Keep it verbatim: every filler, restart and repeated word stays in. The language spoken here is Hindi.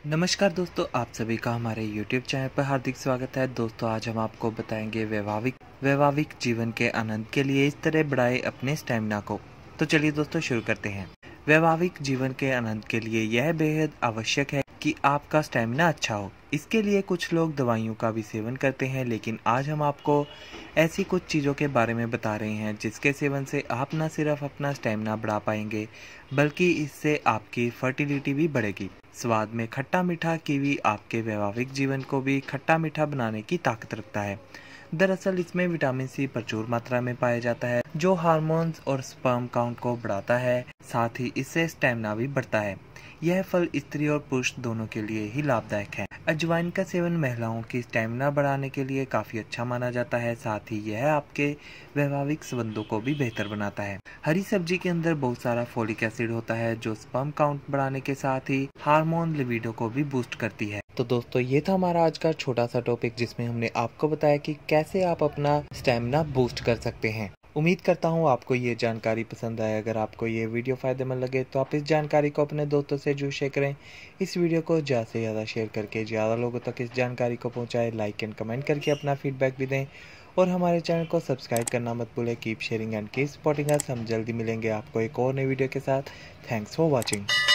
नमस्कार दोस्तों, आप सभी का हमारे यूट्यूब चैनल पर हार्दिक स्वागत है। दोस्तों, आज हम आपको बताएंगे वैवाहिक वैवाहिक जीवन के आनंद के लिए इस तरह बढ़ाए अपने स्टेमिना को। तो चलिए दोस्तों शुरू करते हैं। वैवाहिक जीवन के आनंद के लिए यह बेहद आवश्यक है कि आपका स्टेमिना अच्छा हो। इसके लिए कुछ लोग दवाइयों का भी सेवन करते हैं, लेकिन आज हम आपको ऐसी कुछ चीज़ों के बारे में बता रहे हैं जिसके सेवन से आप न सिर्फ अपना स्टेमिना बढ़ा पाएंगे, बल्कि इससे आपकी फर्टिलिटी भी बढ़ेगी। स्वाद में खट्टा मीठा कीवी आपके वैवाहिक जीवन को भी खट्टा मीठा बनाने की ताकत रखता है। दरअसल इसमें विटामिन सी प्रचुर मात्रा में पाया जाता है, जो हार्मोन्स और स्पर्म काउंट को बढ़ाता है। साथ ही इससे स्टेमिना भी बढ़ता है। यह फल स्त्री और पुरुष दोनों के लिए ही लाभदायक है। अजवाइन का सेवन महिलाओं की स्टेमिना बढ़ाने के लिए काफी अच्छा माना जाता है। साथ ही यह आपके वैवाहिक संबंधों को भी बेहतर बनाता है। हरी सब्जी के अंदर बहुत सारा फोलिक एसिड होता है, जो स्पर्म काउंट बढ़ाने के साथ ही हार्मोन लिबिडो को भी बूस्ट करती है। तो दोस्तों, ये था हमारा आज का छोटा सा टॉपिक, जिसमें हमने आपको बताया कि कैसे आप अपना स्टेमिना बूस्ट कर सकते हैं। उम्मीद करता हूँ आपको ये जानकारी पसंद आए। अगर आपको ये वीडियो फायदेमंद लगे तो आप इस जानकारी को अपने दोस्तों से जरूर शेयर करें। इस वीडियो को ज़्यादा से ज़्यादा शेयर करके ज़्यादा लोगों तक इस जानकारी को पहुँचाएं। लाइक एंड कमेंट करके अपना फीडबैक भी दें और हमारे चैनल को सब्सक्राइब करना मत भूलें। Keep sharing and keep supporting us. हम जल्दी मिलेंगे आपको एक और नई वीडियो के साथ। Thanks for watching.